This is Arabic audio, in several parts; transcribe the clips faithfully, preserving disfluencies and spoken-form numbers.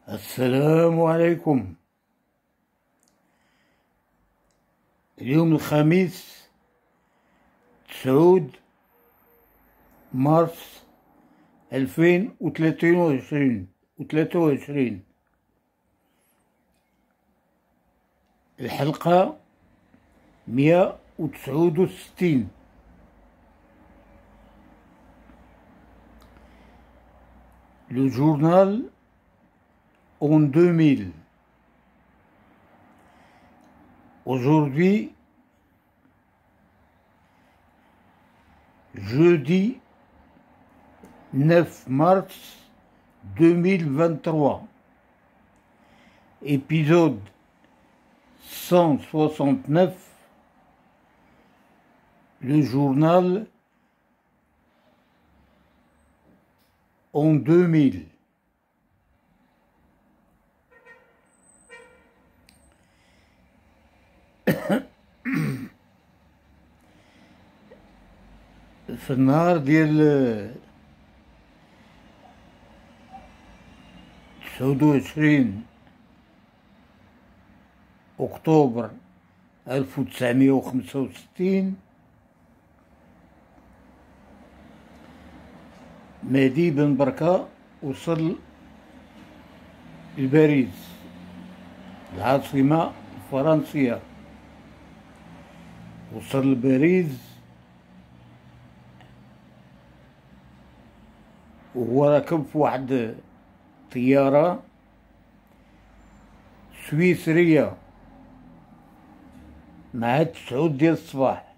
السلام عليكم. اليوم الخميس تسعود مارس ألفين وثلاثين وعشرين وثلاثة وعشرين. الحلقة مئة وتسعود وستين. Le journal en deux mille. Aujourd'hui, jeudi neuf mars deux mille vingt-trois, épisode cent soixante-neuf, le journal en deux mille. في النهار ديال تسعود وعشرين أكتوبر ألف وتسعمائة وخمسة وستين، مهدي بن بركة وصل لباريس العاصمة الفرنسية. وصل لباريس وهو راكب في واحد طيارة سويسرية مع تسعود ديال الصباح.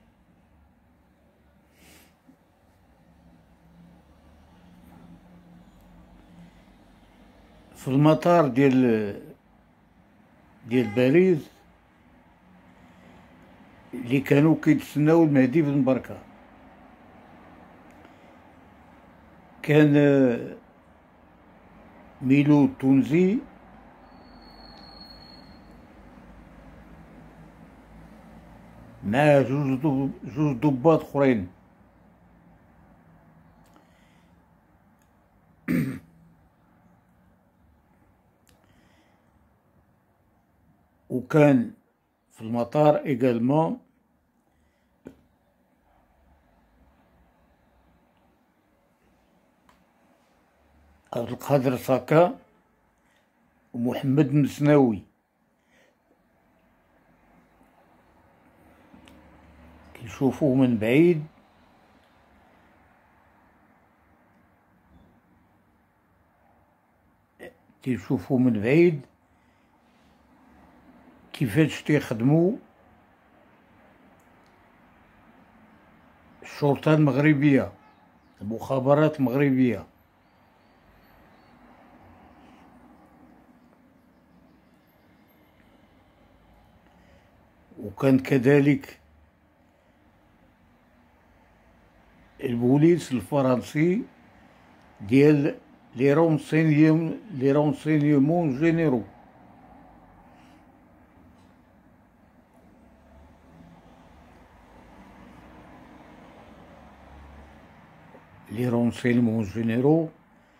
في المطار ديال ديال باريس اللي كانوا كيتسناو المهدي بن بركة، كان ميلو التونسي مع جوج جوج ضباط اخرين. وكان في المطار ايغالمون عبد القادر صاكا ومحمد مسناوي. كيشوفوه من بعيد كيشوفوه من بعيد كيفاش تيخدموا الشرطة المغربية، المخابرات المغربية. وكان كذلك البوليس الفرنسي ديال لي رونسينيوم لي رونسينيومون جينيرو. لي رونسينيومون جينيرو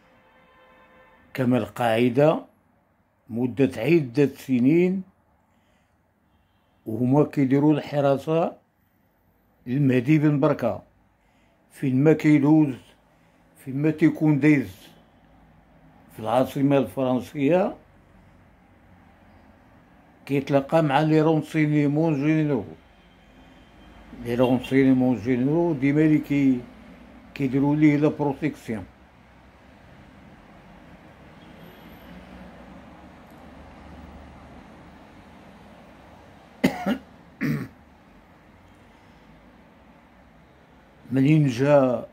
كما القاعدة مدة عدة سنين وهما كيديروا الحراسة للمهدي بن بركة فين ما كيدوز، فين ما تيكون دايز في العاصمة الفرنسية كيتلاقى مع لي رونسينيمون جينيرو. لي رونسينيمون جينيرو ديما لي كي كيديروا ليه لا بروتيكسيون. منين جا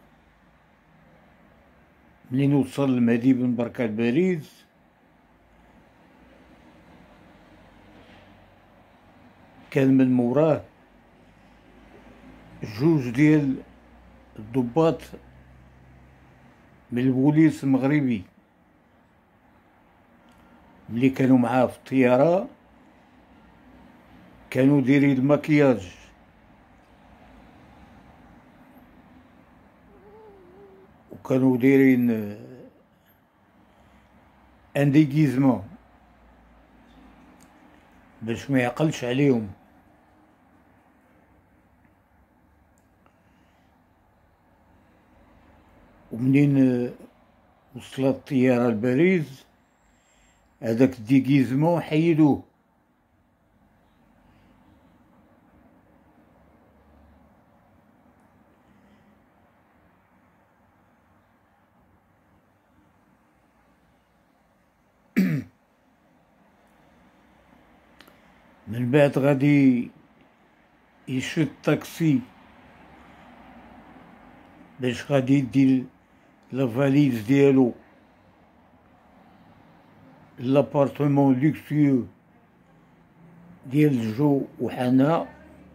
منين وصل المهدي بن بركة لباريس كان من موراه جوج ديال الضباط من البوليس المغربي اللي كانوا معاه في الطيارة، كانوا دايرين المكياج وكانوا دايرين ان ديغيزمون باش ما يعقلش عليهم. ومنين وصلت الطيارة لباريس هذاك الديغيزمون حيدوه. من بعد غادي يشد طاكسي باش غادي يدي لافاليز ديالو لابارتمون لوكسيو ديال جو وحنا.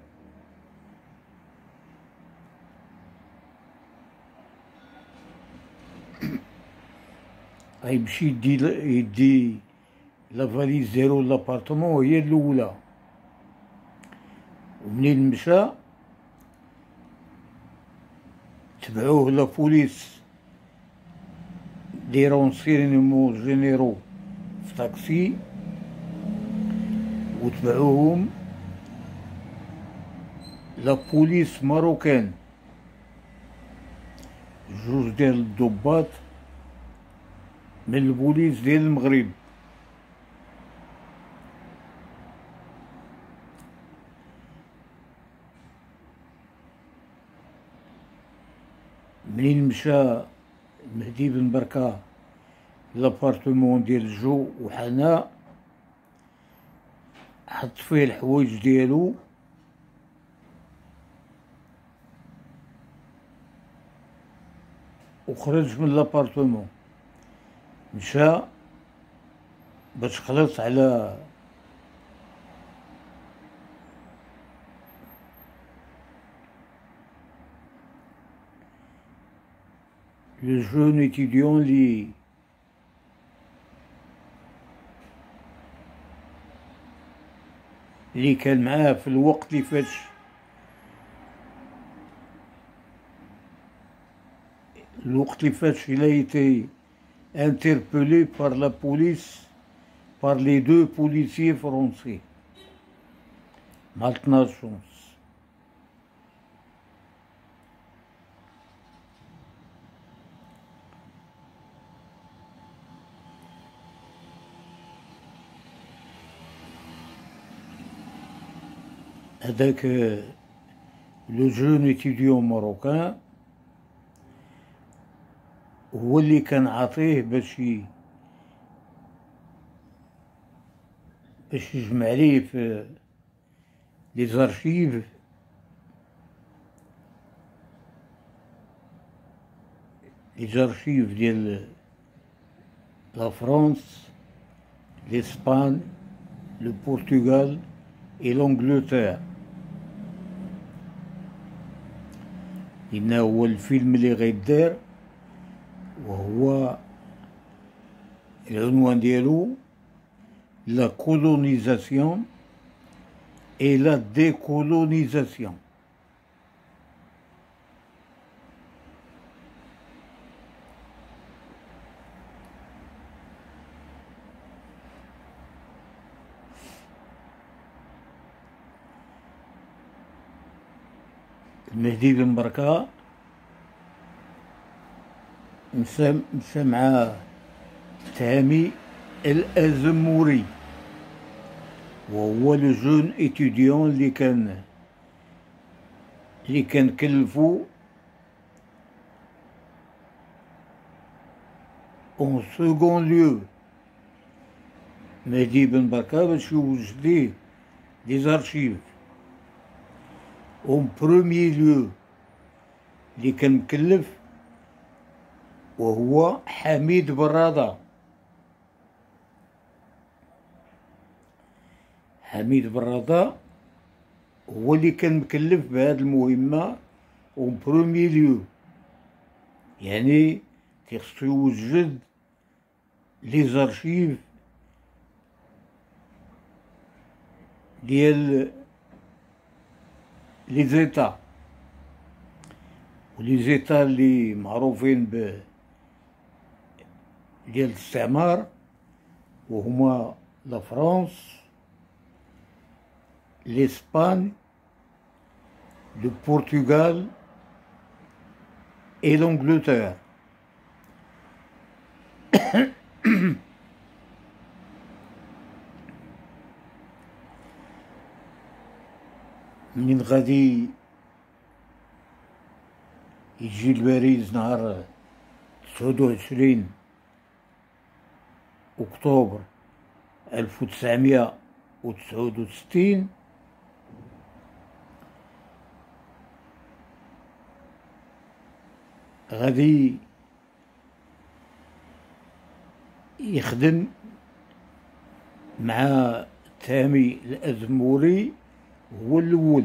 غيمشي يدي يدي لافاليز ديالو لابارتمون هي الاولى. ومنين مشى تبعوه لا بوليس دي رونسينمون جينيرو في طاكسي، وتبعوهم لا بوليس ماروكان جوج ديال الضباط من البوليس ديال المغرب. منين مشى مهدي بن بركة لابارتمون ديال جو وحنا حط فيه الحوايج ديالو وخرج من لابارتمون، مشى باش خلص على لو جون étudiant لي اللي كان معاه في الوقت اللي فاش الوقت اللي فاش il a été interpellé par la police par les deux policiers français. Maltna chance. هذاك لو جون étudiant marocain هو اللي كان عاطيه باش باش يجمع ليه في لي زارشيف لي زارشيف ديال لا فرنسا، l'Espagne, le Portugal et l'Angleterre. إنه هو الفيلم اللي غيدار وهو العنوان ديالو لا كولونيزاسيون et la décolonisation. مهدي بن بركة مشى مشى مع تامي الأزموري وهو لو جون إتيديون اللي كان اللي كان كلفو اون سكون ليو مهدي بن بركة باش يوجد ليه دي زارشيف. اون بروميي ليو اللي كان مكلف وهو حميد برادة. حميد برادة هو اللي كان مكلف بهذه المهمة اون بروميي ليو، يعني خصو يوجد لي زارشيف ديال لي زيتا، ولي زيتا اللي معروفين ب ديال الاستعمار وهما لا فرنسا، l'Espagne, le Portugal et l'Angleterre. من غادي يجي الباريس نهار تسعود وعشرين أكتوبر ألف وتسعمية وتسعود وستين، غادي يخدم مع تامي الأزموري هو الأول.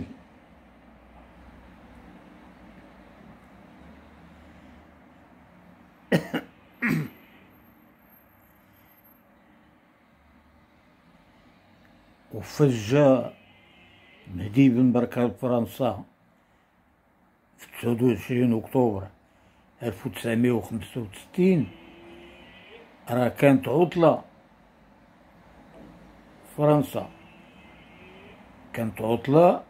وفجا مهدي بن بركة لفرنسا في تسعود وعشرين أكتوبر ألف وتسعمية وخمسة وستين. راه كانت عطلة فرنسا، كانت عطلة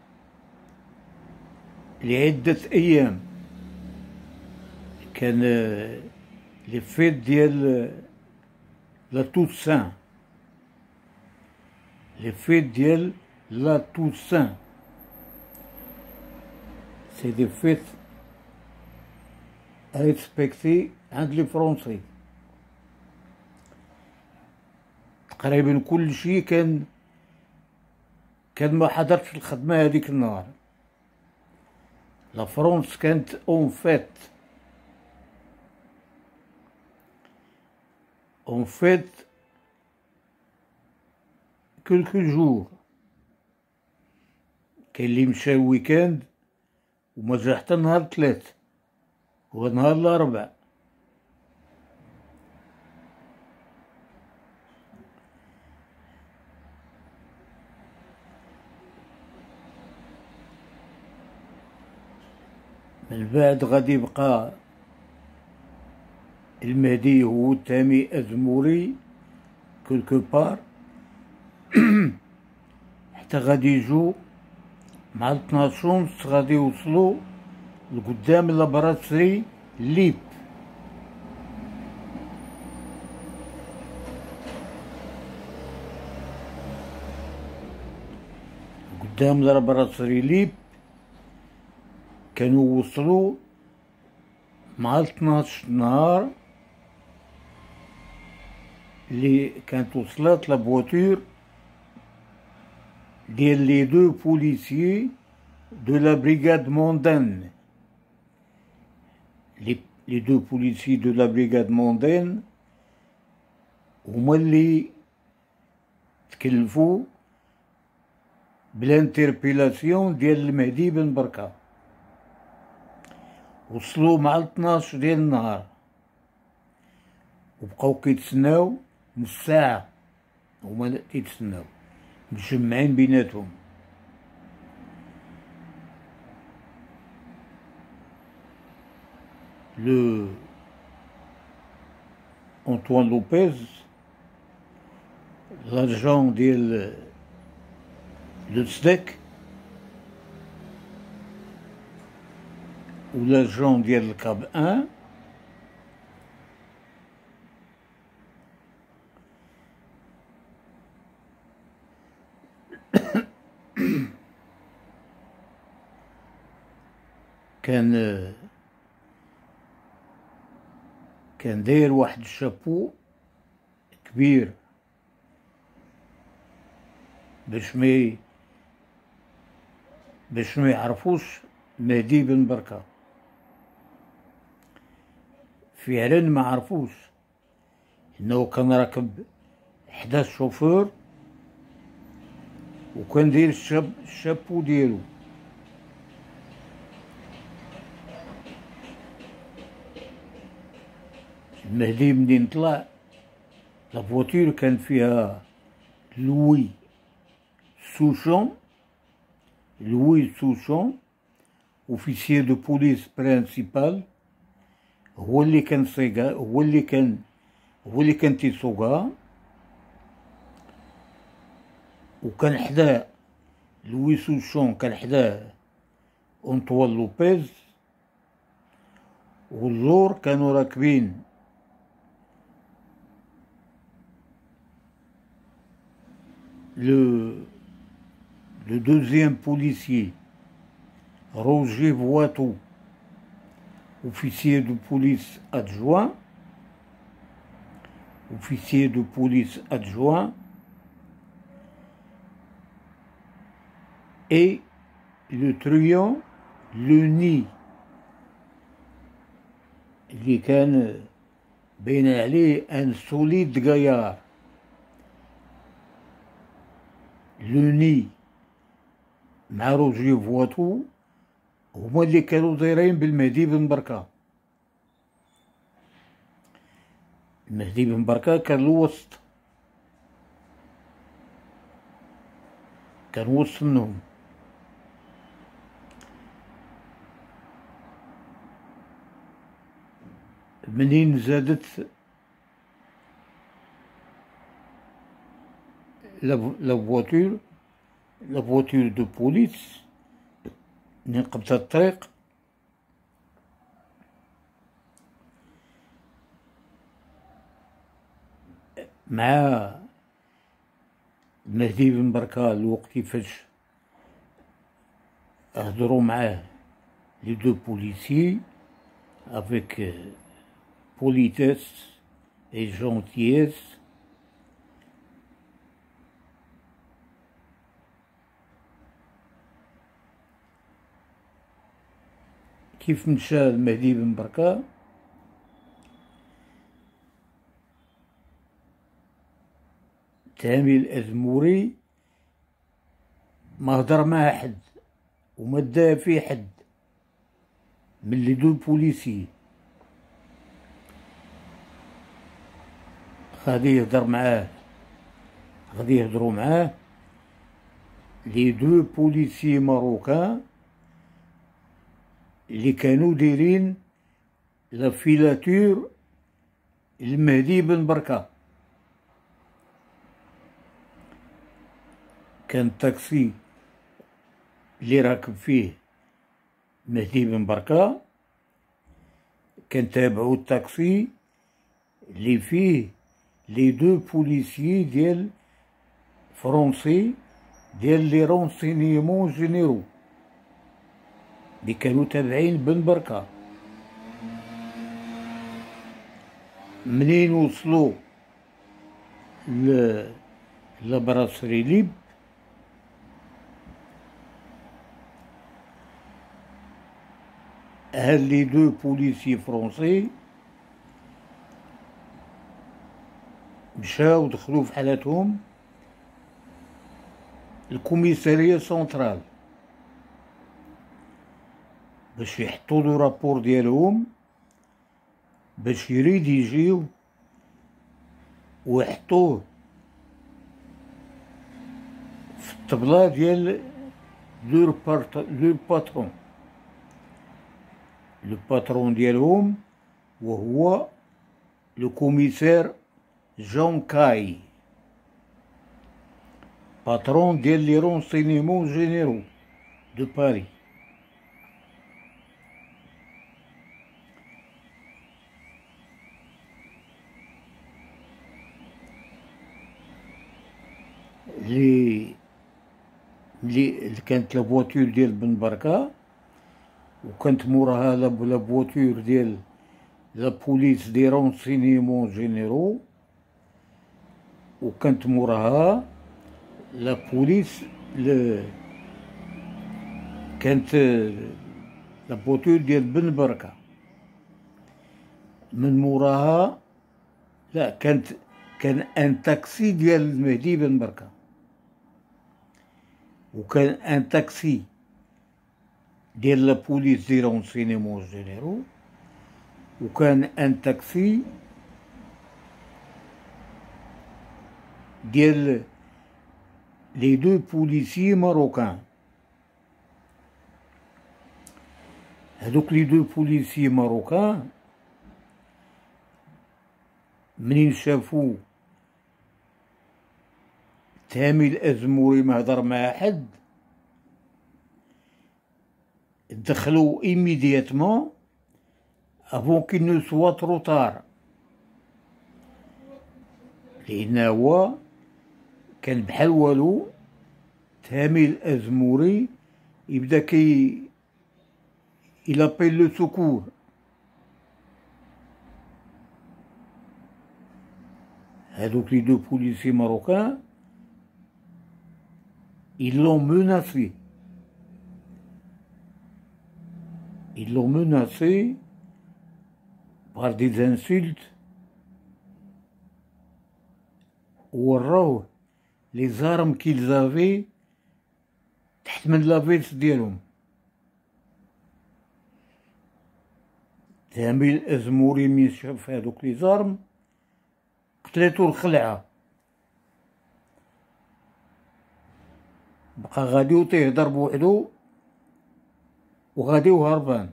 لعدة أيام. كان لي فيت ديال لا توسان، لي فيت ديال لا توسان سي دي فيت ريسبكتي عند لي فرونسي. تقريبا كل شي كان كان ما حضرتش الخدمة هذيك النهار. لا فرنسا كانت اون فيت اون فيت كلكو جور. كاين اللي مشى ويكاند وما جا حتى نهار الثلاث هو نهار الاربع. من بعد غادي يبقى المهدي هو تامي أزموري كلكو بار حتى غادي يجو مع اثناش ونص غادي يوصلوا لقدام لابراسري ليب. قدام لابراسري ليب كانوا وصلوا مع اثناش نهار اللي كانت وصلت لابواتور ديال لي دو بوليسيي دو لا بريغاد موندان. لي لي دو بوليسيي دو لا بريغاد موندان هما اللي تكلفوا بالانتربيلاسيون ديال المهدي بن بركة. وصلوا مع اثناش ديال النهار وبقاو كيتسناو نص ساعة، هما كيتسناو مجمعين بيناتهم. لو أنطوان لوبيز لاجون ديال لو سدك و لاجون ديال الكاب ان كان كان داير واحد الشابو كبير باش ما باش ما يعرفوش مهدي بن بركة. فعلا ما عرفوش انه كان راكب حدا الشوفور وكان داير الشاب الشابو ديالو. المهدي منين طلع لافواتير كان فيها لوي سوشون، لوي سوشون اوفيسير دو بوليس برينسيبال، هو اللي كان صيغا، هو اللي كان هو اللي كان تيسوقها. وكان حداه لوي سوشون، كان حداه أنطوان لوبيز، واللور كانوا راكبين لو لو دوزيام بوليسيي روجي فواتو، officier de police adjoint, officier de police adjoint, et le truand Leni اللي كان باين عليه ان سوليد غيار. لوني مع روجي فواتو هما اللي كانوا دايرين بالمهدي بن بركة. المهدي بن بركة كان الوسط، كان وسط منهم. منين زادت لا فواتور لا فواتور دو بوليس، منين قبضت الطريق مع المهدي بن بركة الوقت كيفاش هضروا معاه لي دو بوليسيي avec politesse et gentillesse. كيف مشى المهدي بن بركة تامي الأزموري ما هضر مع حد وما دا في حد من لي دو بوليسي. غادي يهضر معاه، غادي يهضروا معاه لي دو بوليسي ماروكان اللي كانوا دايرين لا فيلاتور المهدي بن بركة. كان التاكسي اللي راكب فيه مهدي بن بركة كان تابعو التاكسي اللي فيه لي دو بوليسيي ديال فرونسي ديال لي رونسينيمون جينيرو اللي كانوا تابعين بن بركة. منين وصلوا ل لبراسري ليب هاد لي دو بوليسي فرونسي مشاو دخلوا في حالتهم الكوميسارية سونترال باش يحطوا له رابور ديالهم، باش يريديجيو ويحطوه في الطبلة ديال لور بارت لور باترون. لو باترون ديالهم وهو لو كوميسار جون كاي، باترون ديال لي رونسينيمون جينيرو دو باري. لي لي كانت لا فواتور ديال بن بركة، وكانت موراها لا فواتور ديال لا بوليس دي رونسينيمون جينيرو، وكانت موراها لا بوليس ل كانت لا فواتور ديال بن بركة. من موراها لا كانت كان ان تاكسي ديال المهدي بن بركة، وكان ان تاكسي ديال لا بوليس دي رونسينيمون جينيرو، وكان ان تاكسي ديال لي دو بوليسي ماروكان. هادوك لي دو بوليسي ماروكان منين شافو تامي الأزموري ما هضر مع حد، دخلو إيميدياتمون افون كي نو سوا ترو طار، لأن هو كان بحال والو. تامي الأزموري يبدا كي يلابيل لو سكور. هادوك لي دو بوليسي ماروكان ils l'ont menacé. Ils l'ont menacé par des insultes. وراوه لي زارم كيل زافي تحت من لافيس ديالهم. تامي الأزموري ملي شاف هادوك لي زارم قتلاتو الخلعة، بقى غادي وتيهضر بوحدو وغادي وهربان.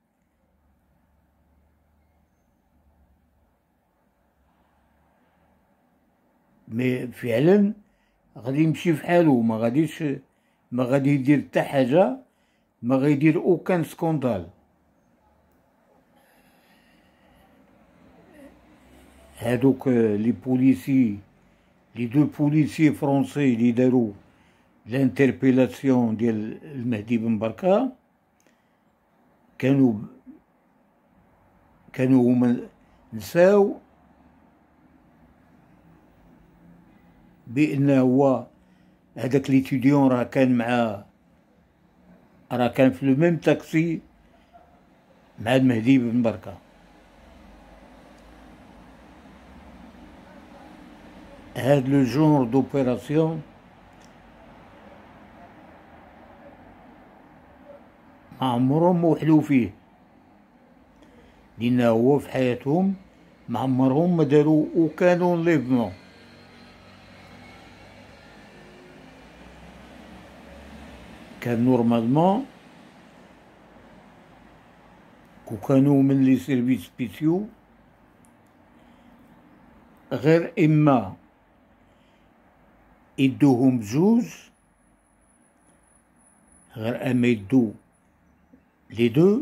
مي فعلا غادي يمشي فحالو، ما غاديش ما غادي يدير حتى حاجة، ما غيدير اوكان سكوندال. هادوك لي بوليسي لي دو بوليسي فرونسي لي دارو لانتربيلاسيون ديال المهدي بن بركة كانوا كانوا هما نساو بان هو هداك ليتيديون راه كان مع راه كان في لو ميم تاكسي مع المهدي بن بركة. هاد لو جونر دوبيراسيون ما عمرهم وحلو فيه، لأن هو في حياتهم ما عمرهم ما داروا اوكان انليفمون. كان نورمالمون كو كانوا من لي سيرفيس سبيسيو غير اما يدوهم بجوج، غير اما يدو لي دو،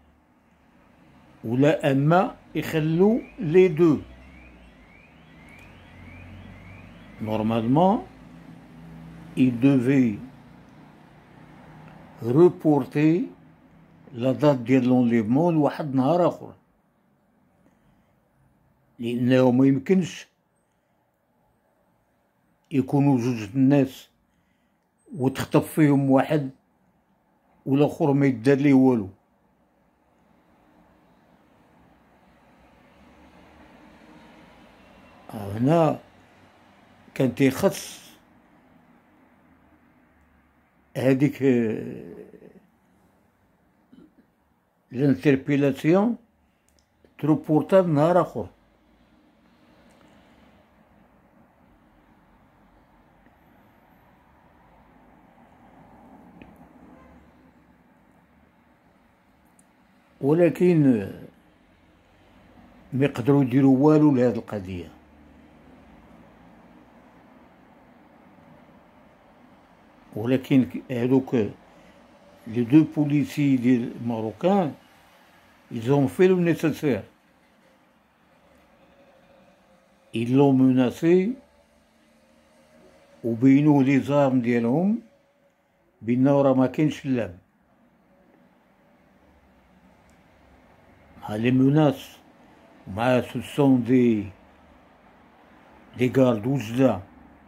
ولا اما يخلو لي دو. نورمالمون il devait reporter لا دات ديال لونليفمون لواحد نهار اخر، لانه ما يمكنش يكونوا جوج الناس وتخطف فيهم واحد والاخر ما يدار ليه والو. هنا كان تيخص هذيك الانتربيلاسيون تروبورتا نهار اخر. ولكن ما يقدروا يديروا والو لهاد القضيه. ولكن هادوك لي دو بوليسي ديال الماروكان ils ont fait le nécessaire. ils l'ont menacé وبينوه لي زارم ديالهم بانه راه ما كاينش اللعب. مع لي مناس مع سو سون دي دي غارد وجدة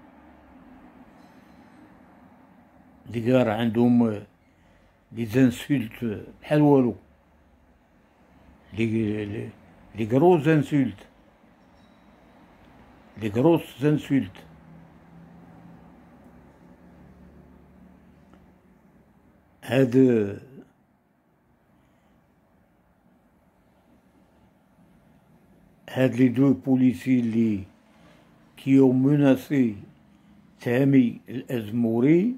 لي غار عندهم لي زانسولت بحال والو، لي لي لي غروز انسولت لي غروس انسولت. هاد هاد لي دو بوليسي لي كيو مناسي تامي الأزموري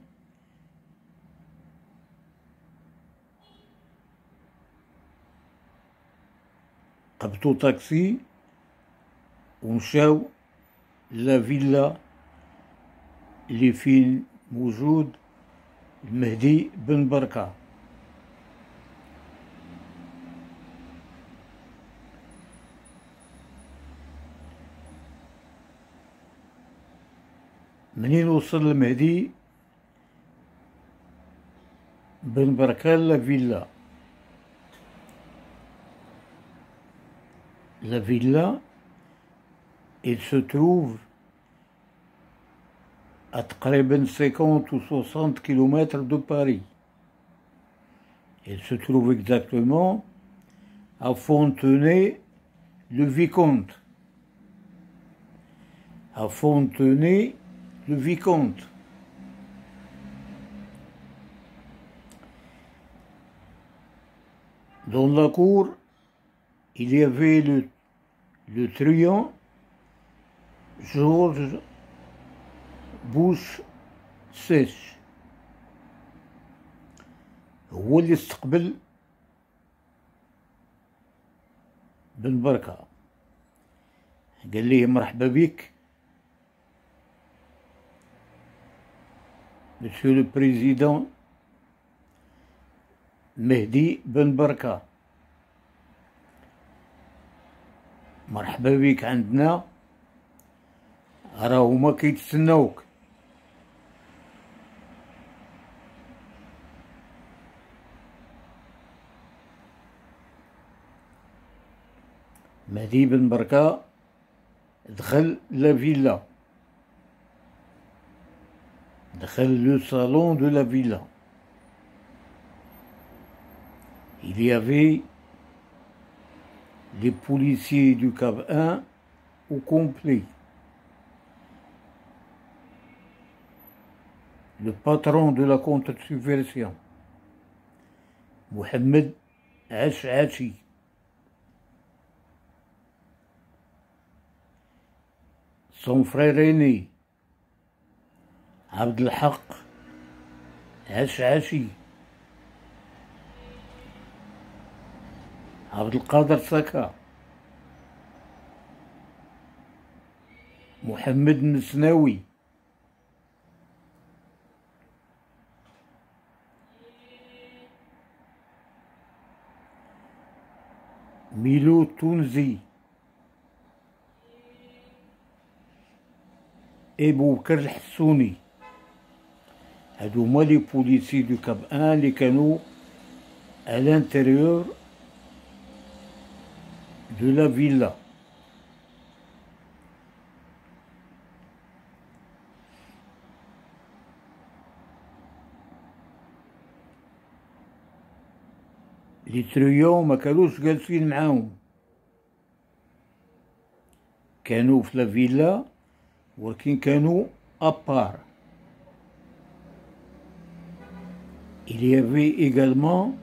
قبطو طاكسي ومشاو لا فيلا اللي فين موجود المهدي بن بركة. منين وصل المهدي بن بركة لافيلا؟ La villa, elle se trouve à تقريبا cinquante ou soixante kilomètres de Paris. Elle se trouve exactement à Fontenay-le-Vicomte. À Fontenay-le-Vicomte. Dans la cour, il y avait le, le truand George Bush sèche. هو اللي استقبل بن بركة، قال ليه مرحبا بك مسيو لو بريزيدون مهدي بن بركة، مرحبا بك عندنا، راهو هما كيتسناوك. مهدي بن بركة دخل لا فيلا، دخل لو صالون دو لا فيلا. Il y avait les policiers du C A V un au complet. Le patron de la contre-subversion, Mohamed Ash'achi. Son frère aîné, Abdelhaq Ash'achi. Abdelkader Saka. Mohamed Mesnaoui. Milo Tounzi et Bouker Hassouni. هادو هما لي بوليسي دو كاب ان اللي كانوا à l'intérieur de la villa. لي تريون ما كانوش جالسين معاهم، كانوا في لا فيلا ولكن كانوا ابار. Il y avait également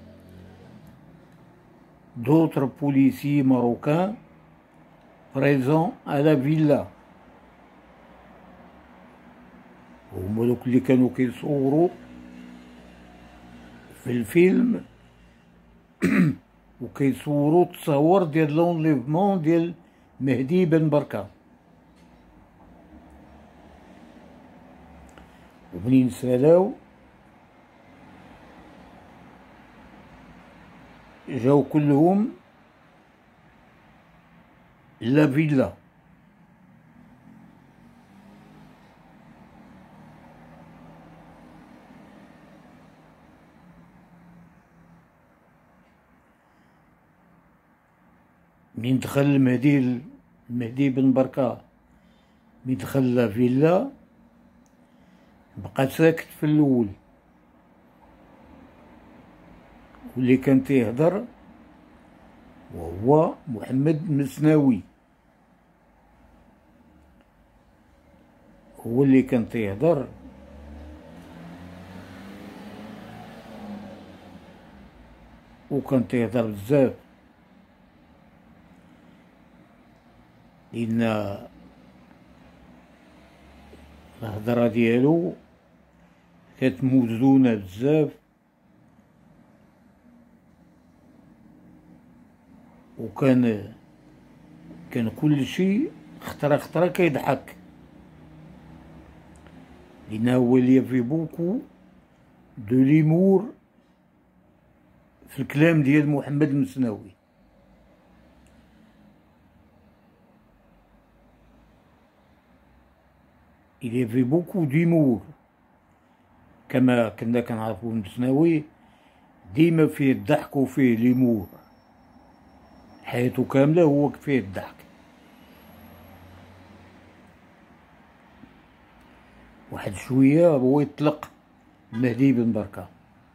d'autres policiers marocains présents à la villa. هما دوك اللي كانوا كيصوروا في الفيلم وكيصوروا التصاور ديال لونليفمون ديال مهدي بن بركة. ومنين سالاو جاو كلهم لا فيلا. منين دخل المهدي المهدي بن بركة، منين دخل لا فيلا بقى ساكت في الاول، واللي كان تيهضر وهو محمد مسناوي، هو اللي كان تيهضر وكان تيهضر بزاف، لأن الهضرة ديالو كانت موزونة بزاف وكان كان كل شيء خطرة خطرة كيضحك. لأنه il y avait beaucoup de l'humour في الكلام ديال محمد المسناوي. il y avait beaucoup d'humour كما كنا كنعرفو المسناوي ديما فيه الضحك وفيه ليمور، حياته كاملة هو فيه الضحك. واحد شوية هو يطلق مهدي بن بركة،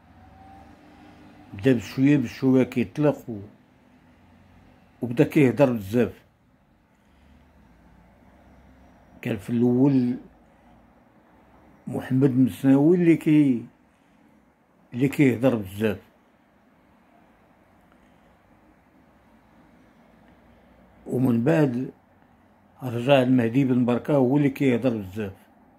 بدا بشوية بشوية كيطلق و... وبدا كيهضر بزاف. كان في الأول محمد المسناوي اللي كي اللي كيهضر بزاف، ومن بعد رجع المهدي بن بركة هو اللي كيهضر بزاف.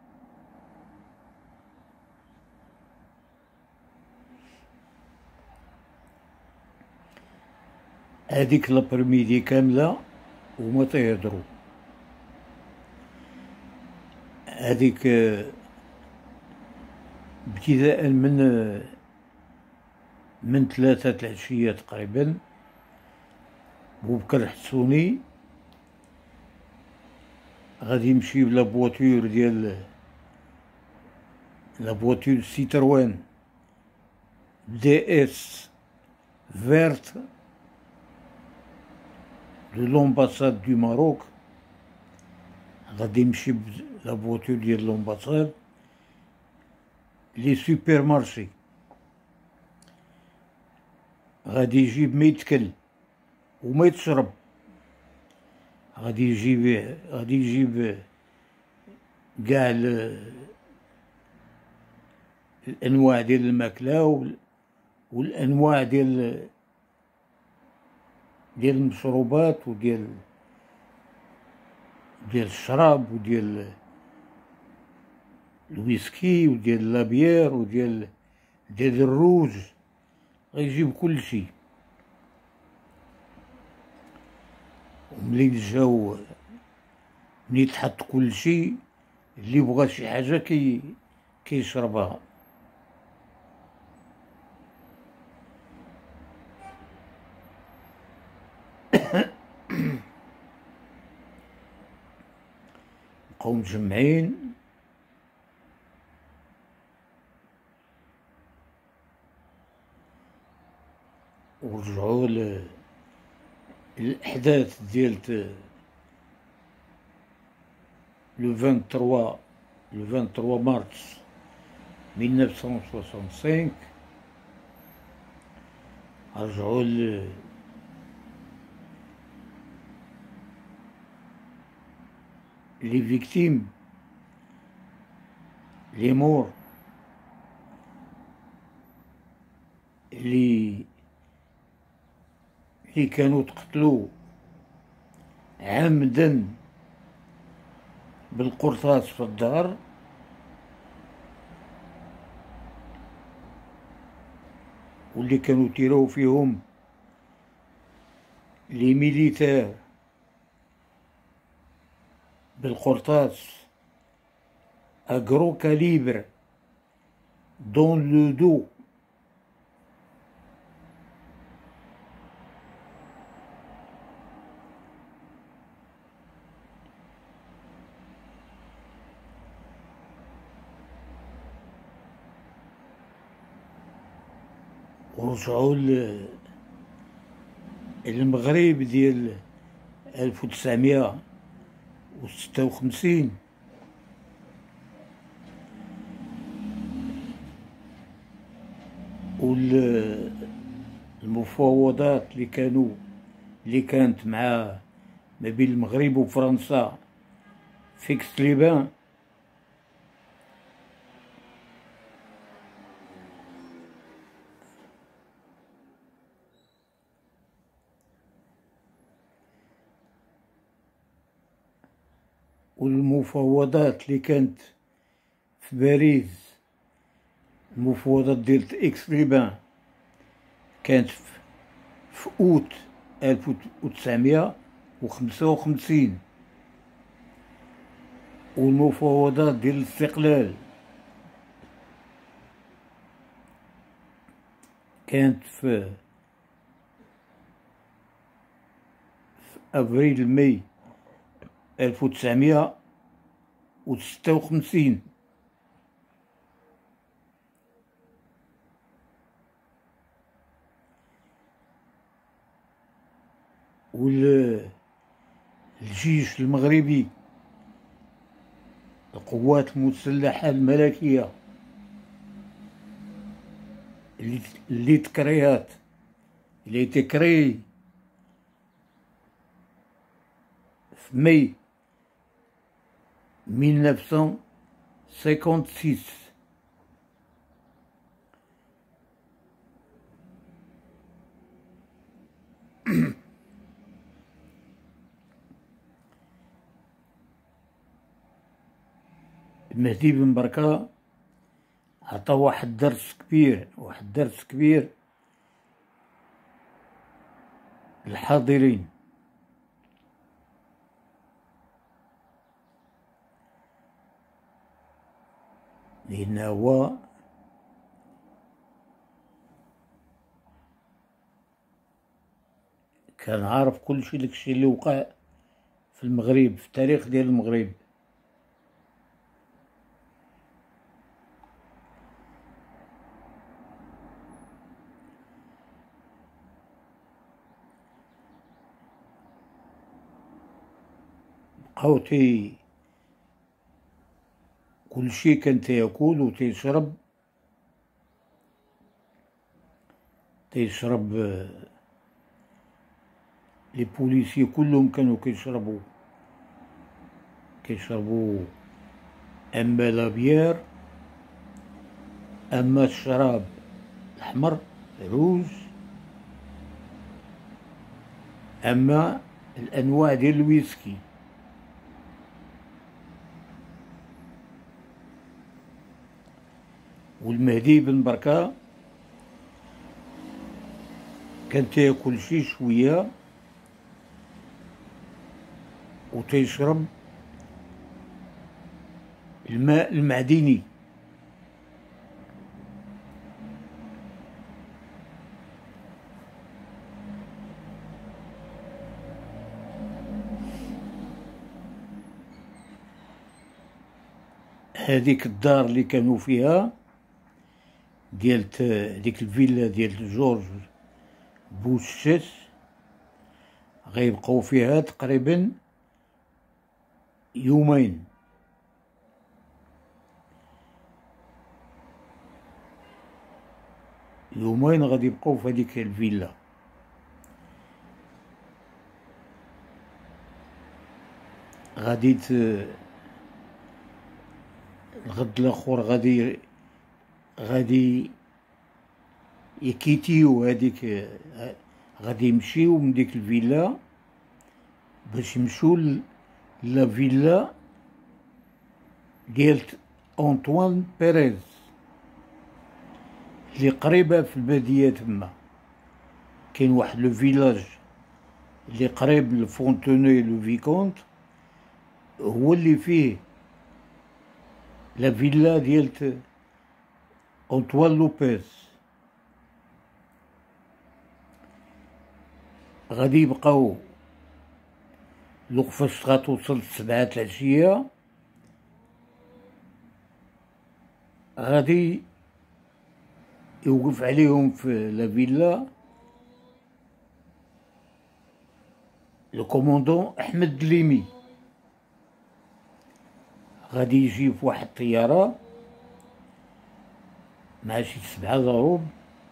هاديك لابرميدي كاملة وما تيهضرو، هاديك ابتداء من من ثلاثة العشية تقريبا بوبكر حسوني غادي يمشي بلا بواتور ديال لا بواتور سيتروان دي اس فيرت دو لومباساد دو ماروك، غادي يمشي بلا بواتور ديال لومباساد لي سوبر مارشي، غادي يجيب ما يتكل وما يتشرب، غادي يجيب غادي يجيب كاع الانواع ديال الماكله والانواع ديال ديال المشروبات وديال ديال الشراب وديال الويسكي وديال لابيير وديال ديال الروج، غيجيب كل شيء. وملي جاو ملي تحط كل شيء اللي بغى شي حاجه كي كيشربها. بقاو مجمعين ورجعوا للأحداث ديال لو ثلاثة وعشرين لو ثلاثة وعشرين مارس ألف وتسعمية وخمسة وستين، رجعوا ل لي فيكتيم لي مور اللي اللي كانوا تقتلوا عمدا بالقرطاس في الدار، واللي كانوا تيراو فيهم لي ميليتير بالقرطاس اغرو كاليبر دون لو دو. ورجعوا للمغرب ديال ألف وتسعمية وستة وخمسين، والمفاوضات اللي كانوا اللي كانت مع ما بين المغرب وفرنسا في كسليبان، والمفاوضات اللي كانت في باريس، المفاوضات ديال اكس ليبان كانت في اوت ألف وتسعمية وخمسة وخمسين، والمفاوضات ديال الاستقلال كانت في, في افريل ماي ألف وتسعمية وستة وخمسين. والجيش المغربي، القوات المسلحة الملكية اللي اللي تكريات اللي تكري في ماي ألف وتسعمية وستة وخمسين. المهدي بن بركة عطى واحد درس كبير واحد درس كبير للحاضرين، لأن هو كان عارف كل شي داكشي اللي وقع في المغرب، في التاريخ ديال المغرب. بقاو تي كلشي كان تياكل و تيشرب تيشرب لي بوليسي كلهم كانوا كيشربوا كيشربوا اما لابيير، اما الشراب الاحمر روج، اما الانواع ديال الويسكي. والمهدي بن بركة كان تياكل شي شويه وتيشرب الماء المعدني. هذيك الدار اللي كانوا فيها ديال ديك الفيلا ديال جورج بوشيش غيبقاو فيها تقريبا يومين. يومين غادي يبقاو في هذيك الفيلا. غادي ت... الغد الاخر غادي غادي يكيتيو هذيك، غادي يمشيو من ديك الفيلا باش يمشيو لا فيلا ديال أنطوان بيريز اللي قريبه في الباديه. تما كاين واحد لو فيلاج اللي قريب لفونتوني لو فيكونت، هو اللي فيه لا فيلا ديال أنطوان لوبيز. غادي يبقاو الوقفاش غتوصل السبعة العشية غادي يوقف عليهم في لا فيلا لو كوموندون احمد دليمي. غادي يجي في واحد الطياره مع شي سبعه ضروب،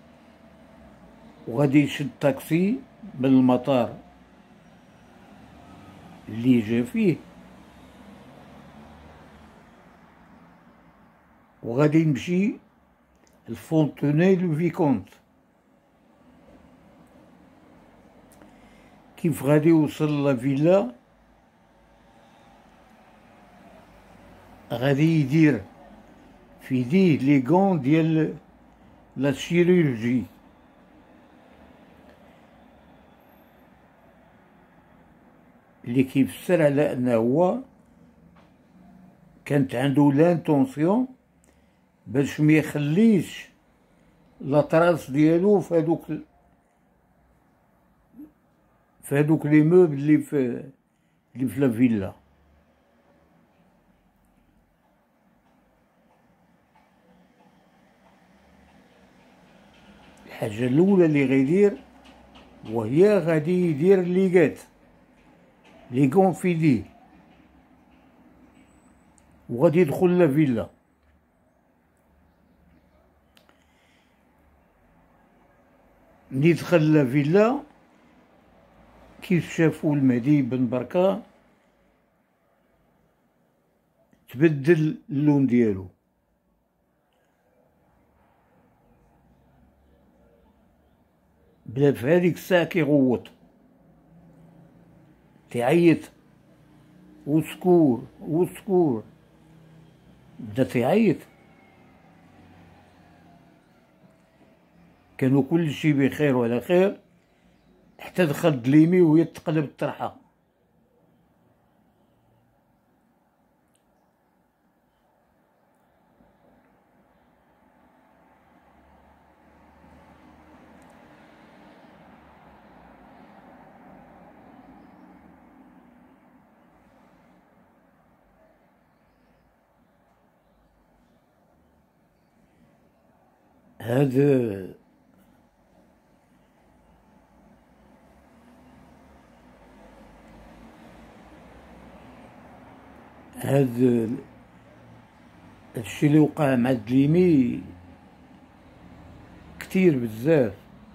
وغادي يشد طاكسي من المطار اللي جا فيه، وغادي يمشي الفونتوني لو فيكونت. كيف غادي يوصل لا فيلا غادي يدير في يديه لي غون ديال لا شيروجي. اللي كيفسر على انه هو كانت عنده لانتونسيون باش ما يخليش لاطراس ديالو في هادوك في هادوك لي موبل اللي في اللي في لا فيلا. الحاجة الأولى اللي غيدير وهي غادي يدير ليغات لي كون في يديه وغادي يدخل لا فيلا. ملي دخل لا فيلا كيف شافو المهدي بن بركة تبدل اللون ديالو، بدا في هاديك الساعة كيغوت تيعيط وسكور وسكور، بدا تيعيط. كانوا كلشي بخير وعلى خير حتى دخل دليمي وهي تقلب الطرحة. هذا هذا الشي اللي وقع مع دليمي كتير بزاف.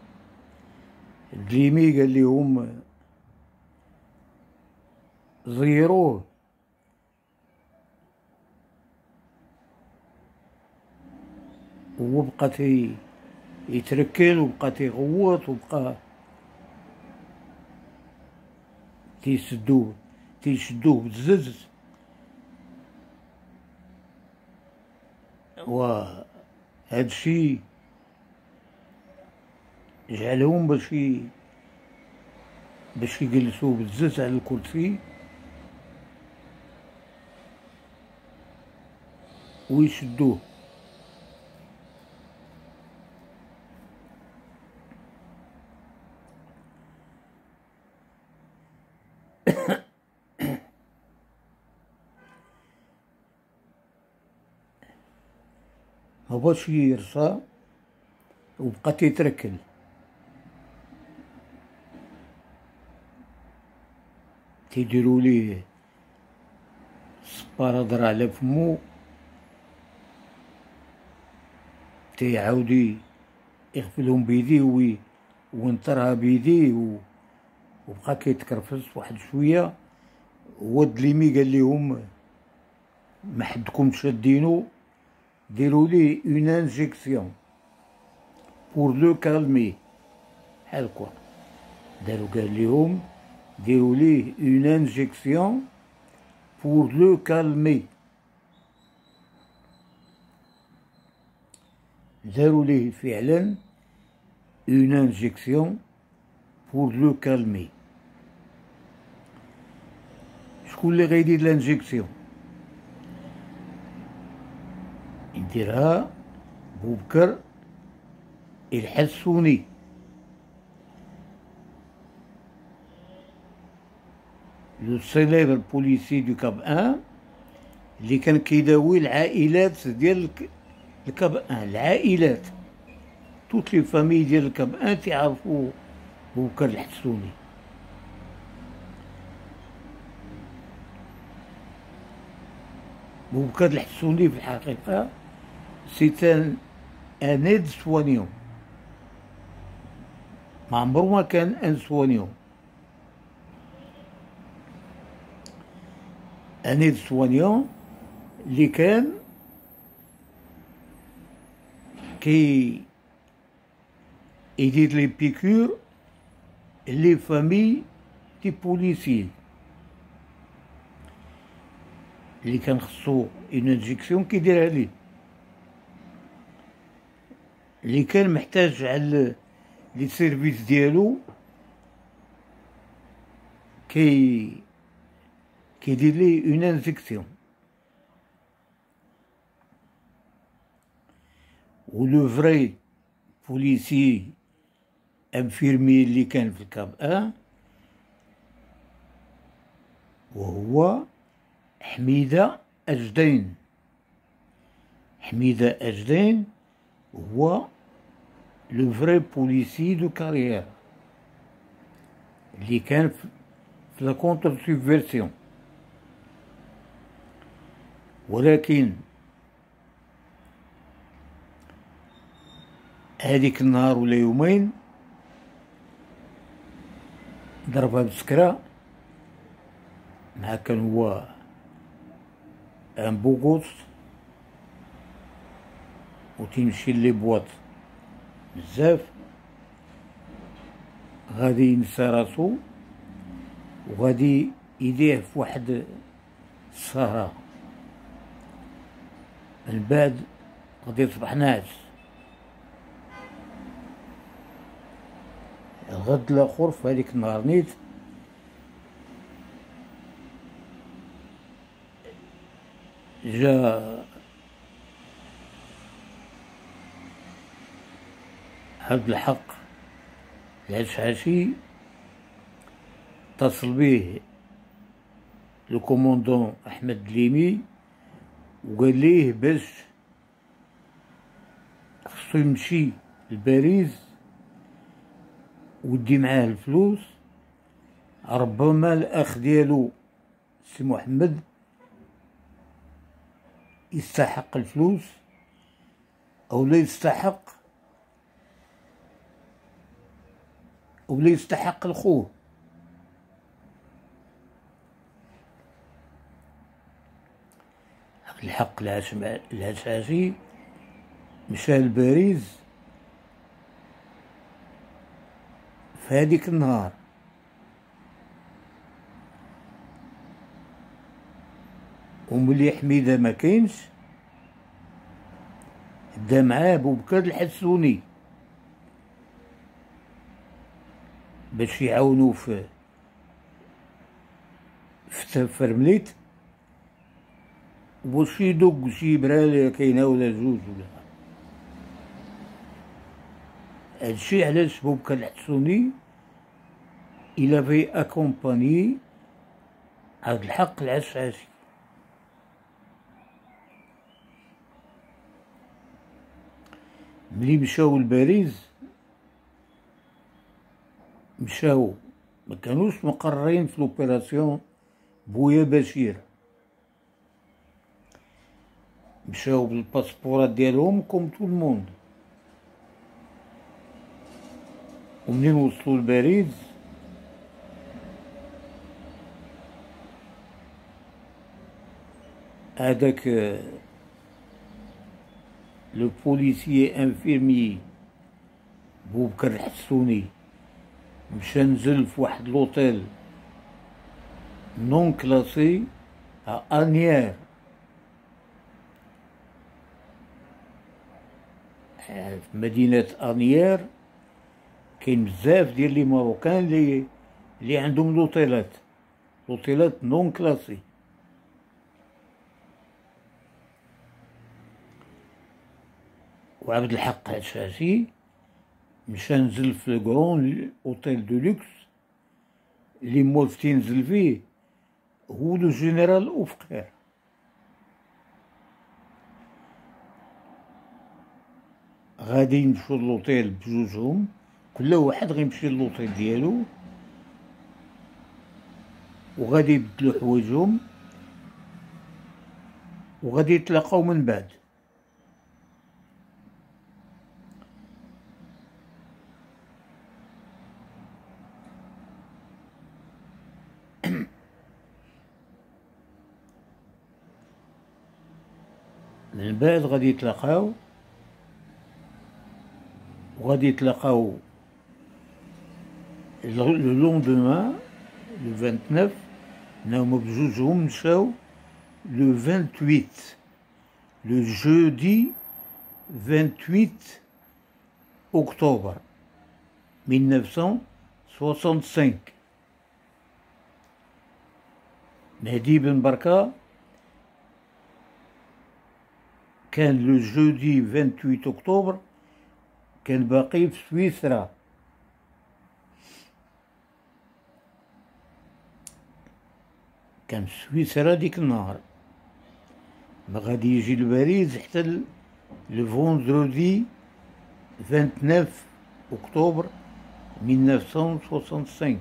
دليمي قال لهم زيروه، هو بقى تي يتركل وبقى تيغوت وبقى تيسدوه تيشدوه بالزز. وهذا الشي جعلهم باش باش يجلسوه بالزز على الكرسي ويشدوه. مبغاش يرصى وبقى تيتركل. تيديرو ليه صبارة درع على فمو، تيعاود يغفلهم بيديه وينطرها بيديه وبقى كيتكرفس واحد شوية. هو دليمي قال لهم ما حدكم شادينو، ديروا ليه اون انجيكسيون بور لو كالمي. بحال هكا دارو، قال لهم ديروا ليه اون انجيكسيون بور لو كالمي. داروا ليه فعلا اون انجيكسيون بور لو كالمي. شكون اللي غيدير لانجيكسيون؟ يديرها بوبكر الحسوني، لو سيليبر بوليسي دو كاب ان اللي كان كيداوي العائلات ديال الكاب ان. العائلات توت لي فامي ديال الكاب ان تعرفوا بوبكر الحسوني. بوبكر الحسوني في الحقيقة سي ان ان ايد سوانيون، ما عمرو ما كان ان سوانيون. ان ايد سوانيون اللي كان كي يدير لي بيكور لي فامي دي بوليسيي اللي كان خصو اون انجيكسيون كيديرها ليه، اللي كان محتاج على لي سيرفيس ديالو كي كيدير ليه اون انجيكسيون. و لو فري بوليسي انفيرمي اللي كان في الكاب ان، وهو حميدة أجدين. حميدة أجدين هو لو فري بوليسي دو كارير اللي كان في لا كونتر سوبفيرسيون. ولكن هذيك النهار ولا يومين ضربها بسكرة، مع كان هو ان بوغوس و تيمشي لي بواط بزاف، غادي ينسى راسو وغادي يديه في واحد السهرة، من بعد غادي يصبح ناعس. الغد الاخر في هذيك النهار نيت جا عبد الحق العشعاشي، اتصل به لو كوموندون احمد دليمي وقال ليه باش خصو يمشي لباريس ودي معاه الفلوس، ربما الاخ ديالو سي محمد يستحق الفلوس او لا يستحق او لا يستحق الخوه. الحق العشاشي مشى لباريس في هذيك النهار، وملي حميدة ما كاينش دا معاه بوبكر الحسوني باش يعاونو في في فرمليت، واش يدق شي برالة كاينة ولا جوج ولا هادشي علاش بوبكر الحسوني إلا في أكومباني عبد الحق العشاشي. ملي مشاو لباريس مشاو ما كانوش مقررين في لوبيراسيون بويا بشير، مشاو بالباسبورات ديالهم كوم تو الموند. ومنين وصلوا لباريس هذاك لو بوليسيي انفيرمي بوبكر الحسوني مشى نزل في واحد لوطيل نون كلاسي ا انيير، في مدينة انيير كاين بزاف ديال لي ماروكان لي اللي عندهم لوطيلات لوطيلات نون كلاسي. وعبد الحق العشاشي مشى نزل في الكرون اوتيل دو لوكس اللي موالف تينزل فيه هو لو جينيرال اوفقير. غادي يمشيو لوطيل بجوجهم، كل واحد غيمشي للوطيل ديالو وغادي يبدلو حوايجهم وغادي يتلاقاو من بعد. من بعد غادي يتلاقاو وغادي يتلاقاو لو لوندومان لو تسعة وعشرين، ناهما بجوجهم مشاو لو ثمانية وعشرين لو جودي ثمانية وعشرين اكتوبر ألف وتسعمائة وخمسة وستين. مهدي بن بركة كان لو جودي ثمانية وعشرين اكتوبر كان باقي في سويسرا. كان في سويسرا ديك النهار، ما غادي يجي لباريس حتى لو فوندرودي تسعة وعشرين أكتوبر ألف وتسعمائة وخمسة وستين.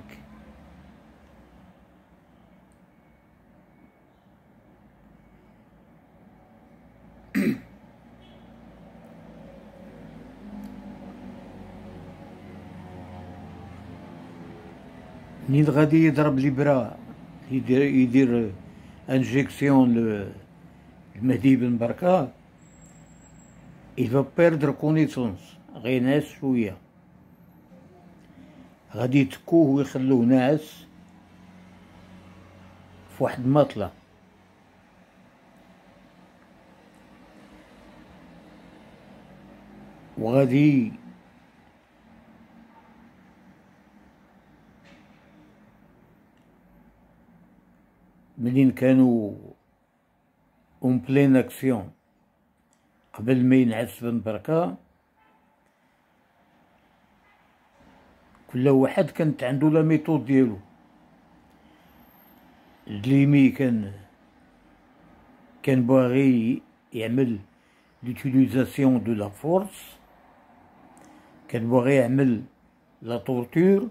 منين غادي يضرب لي يدير يدير انجيكسيون لمهدي بن بركة، il va perdre connaissance، غينعس شوية، غادي يتكوه ويخلوه ناعس في واحد الماطلة. وغادي منين كانوا اون بلين اكسيون قبل ما ينعس بن بركة، كل واحد كانت عنده لا ميثود ديالو. دليمي كان كان باغي يعمل لوتيليزاسيون دو لا فورس، كان باغي يعمل لا طورتور،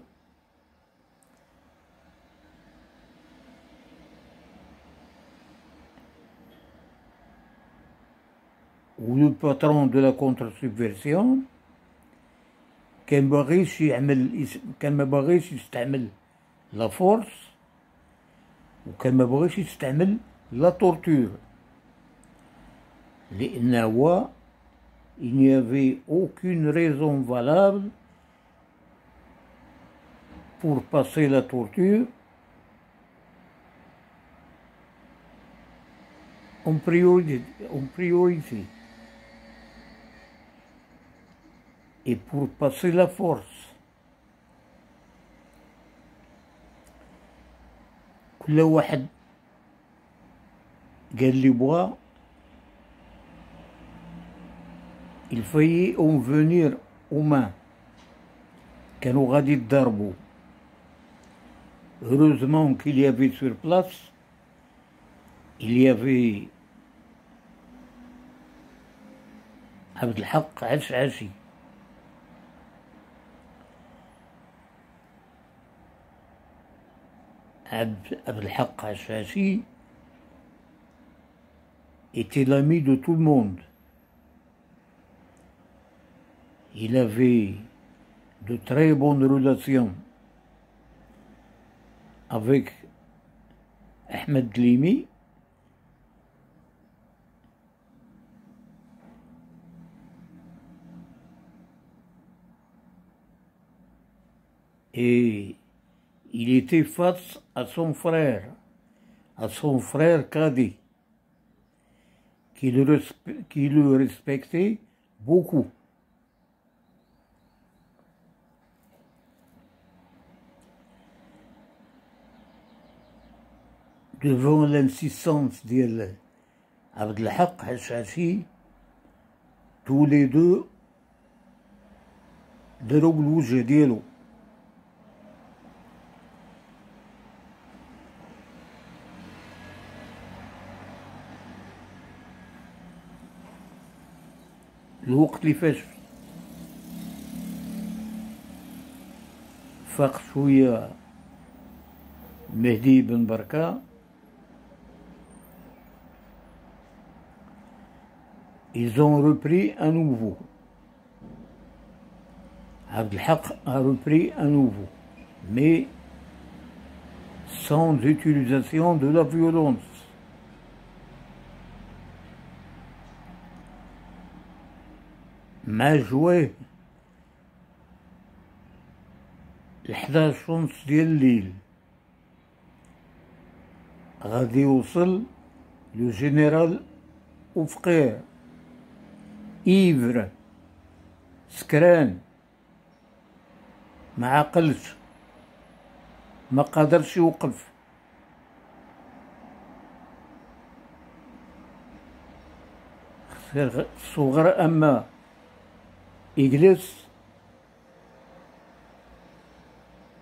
و لو باترون دو لا كونتر سوبفيرسيون كان باغيش يعمل، كان ما باغيش يستعمل لا فورس، وكان ما باغيش يستعمل لا طورتور، لأن هو il n'y avait aucune raison valable pour passer la torture en priorité, en priorité. Et pour passer la force. كل واحد قال لي بغا il fallait en venir aux mains. كانوا غادي يتضربوا. Heureusement qu'il y avait sur place, il y avait عبد الحق عشعاشي. عبد الحق عشعاشي était l'ami de tout le monde. Il avait de très bonnes relations avec Ahmed Dlimi, et il était face à son frère, à son frère Kadi, qui le, respe- qui le respectait beaucoup. Devant l'insistance d'Abd al-Haq Hachachi, tous les deux ضربوا الوجه ديالو. الوقت اللي فاش فاق شوية مهدي بن بركة، ils ont repris à nouveau. Abd al-Haq a repris à nouveau, mais sans utilisation de la violence. مع جواه الحداش ونص ديال الليل غادي يوصل لو جينيرال وفقير إيفر سكران، ما عقلش، ما قادرش يوقف. الصغر اما يجلس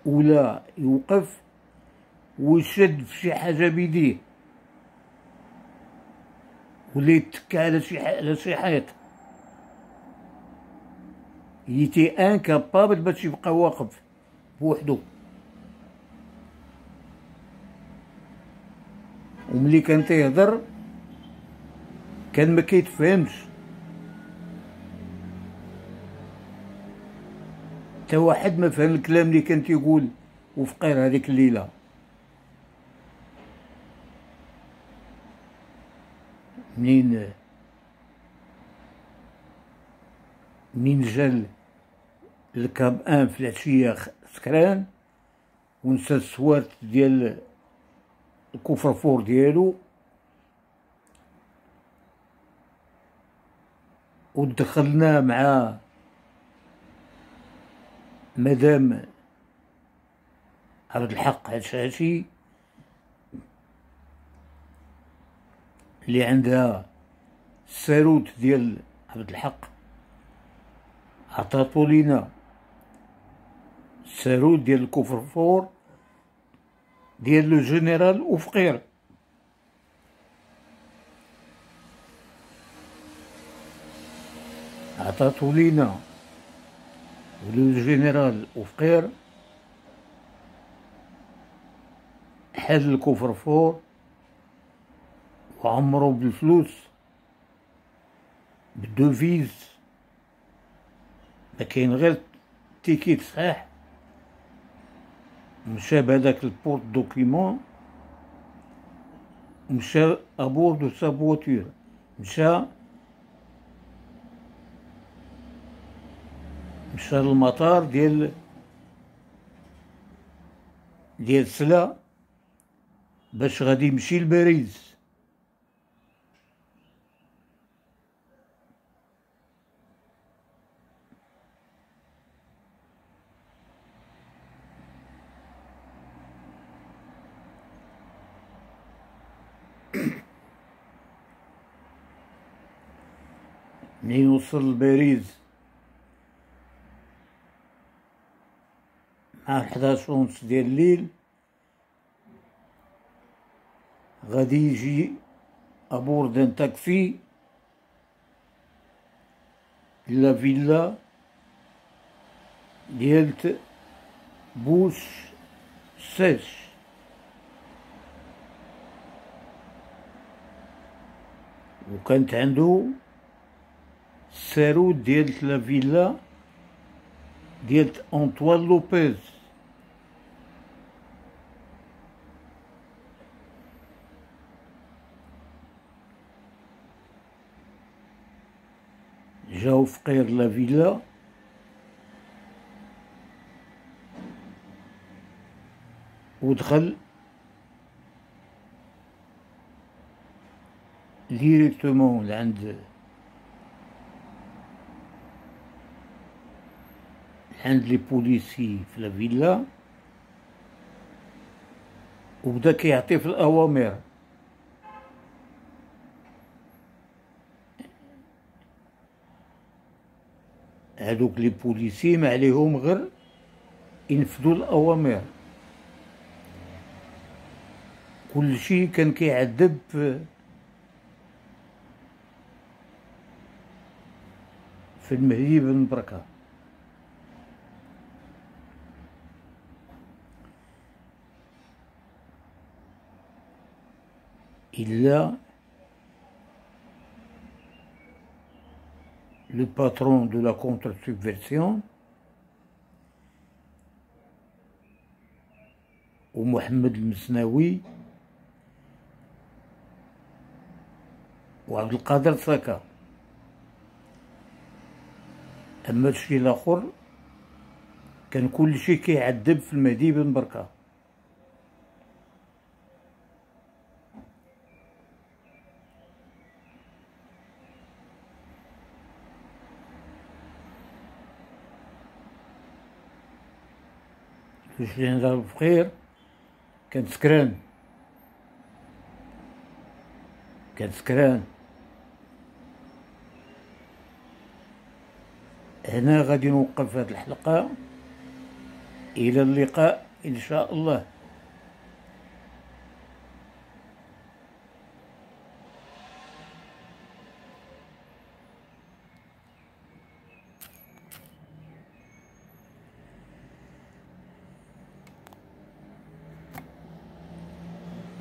ولا يوقف ويشد في شي حاجة بيديه، ولا يتكى على شي على شي حيط، يتي انكابابل باش يبقى واقف بوحدو. وملي كان تيهضر كان ما كيتفهمش، تا واحد ما فهم الكلام اللي كان تيقول وفقير هذيك الليله. منين منين جا الكاب ان في العشيه سكران ونسى السوارت ديال الكفر فور ديالو، ودخلنا مع مدام عبد الحق عشاشي اللي عندها الساروت ديال عبد الحق، عطاتو لينا الساروت ديال الكفر فور ديال لو جينيرال وفقير. عطاتو لينا ولو جينيرال وفقير حل الكفر فور وعمرو بالفلوس بالدوفيز، ما كاين غير تيكيت صحيح. مشى بهداك البورت دوكيمون، مشى ابور دو سا فواتور، مشى مشى للمطار ديال ديال سلا باش غادي يمشي لباريس. منين وصل لباريس مع حداش ونص ديال الليل، غادي يجي ابور دان تاكسي لا فيلا ديال بوش سيش، وكانت عنده الساروت ديال لا فيلا ديال أنطوان لوبيز. جاو فقير لا فيلا ودخل ديريكتومون لعند عند لي بوليسي في لا فيلا، وبدا كيعطي في الاوامر. هادوك لي بوليسي ما عليهم غير ينفذوا الاوامر. كلشي كان كيعذب في في المهدي بن بركه. إلا le patron de la contre-subversion ومحمد المسناوي وعبد القادر ساكا. اما الشي الاخر كان كلشي كيعذب في المهدي بن بركه. الجنرال بخير كان سكران، كان سكران. هنا غادي نوقف هاد الحلقة، إلى اللقاء إن شاء الله.